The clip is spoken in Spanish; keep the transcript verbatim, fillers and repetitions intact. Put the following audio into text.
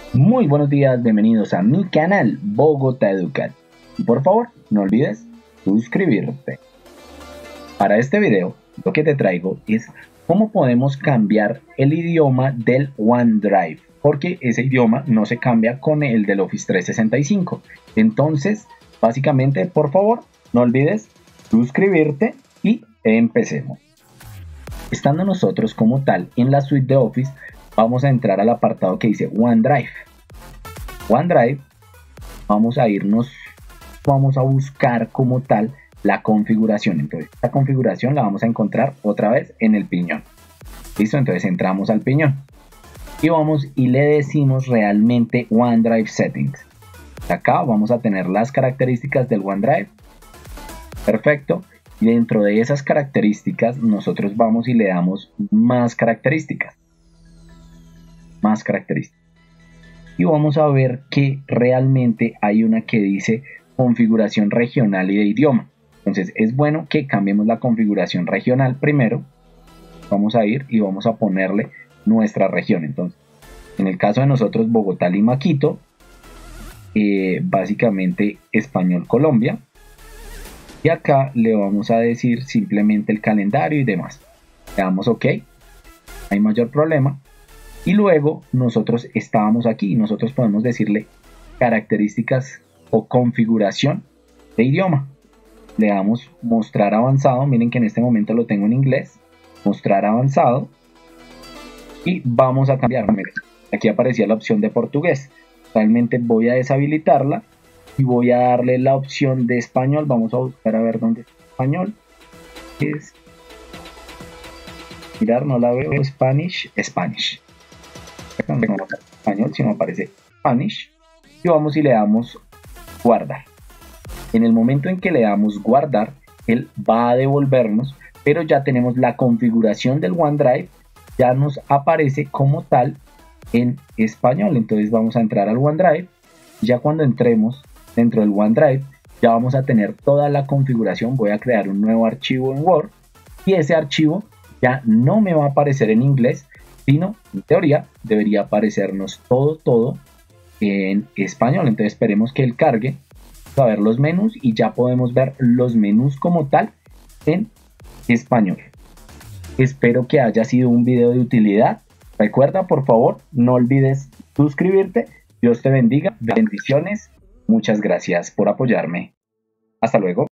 Muy buenos días, bienvenidos a mi canal Bogotá Educat. Y por favor, no olvides suscribirte. Para este video, lo que te traigo es cómo podemos cambiar el idioma del OneDrive, porque ese idioma no se cambia con el del Office trescientos sesenta y cinco. Entonces, básicamente, por favor, no olvides suscribirte y empecemos. Estando nosotros como tal en la suite de Office, vamos a entrar al apartado que dice OneDrive. OneDrive, vamos a irnos, vamos a buscar como tal la configuración. Entonces, esta configuración la vamos a encontrar otra vez en el piñón. ¿Listo? Entonces entramos al piñón y vamos y le decimos realmente OneDrive Settings. Acá vamos a tener las características del OneDrive. Perfecto. Y dentro de esas características nosotros vamos y le damos más características. Más características. Y vamos a ver que realmente hay una que dice configuración regional y de idioma. Entonces es bueno que cambiemos la configuración regional primero. Vamos a ir y vamos a ponerle nuestra región. Entonces, en el caso de nosotros, Bogotá, Lima, Quito, eh, básicamente Español, Colombia. Y acá le vamos a decir simplemente el calendario y demás. Le damos OK. No hay mayor problema. Y luego nosotros estábamos aquí y nosotros podemos decirle características o configuración de idioma. Le damos mostrar avanzado. Miren que en este momento lo tengo en inglés. Mostrar avanzado. Y vamos a cambiar. Miren, aquí aparecía la opción de portugués. Realmente voy a deshabilitarla. Y voy a darle la opción de español. Vamos a buscar a ver dónde está español. Es mirar, no la veo. Spanish, Spanish. No tengo español, sino aparece Spanish. Y vamos y le damos guardar. En el momento en que le damos guardar, él va a devolvernos, pero ya tenemos la configuración del OneDrive. Ya nos aparece como tal en español. Entonces vamos a entrar al OneDrive. Ya cuando entremos dentro del OneDrive, ya vamos a tener toda la configuración. Voy a crear un nuevo archivo en Word y ese archivo ya no me va a aparecer en inglés, sino en teoría debería aparecernos todo, todo en español. Entonces esperemos que él cargue, a ver los menús y ya podemos ver los menús como tal en español. Espero que haya sido un video de utilidad. Recuerda, por favor, no olvides suscribirte. Dios te bendiga. Bendiciones. Muchas gracias por apoyarme. Hasta luego.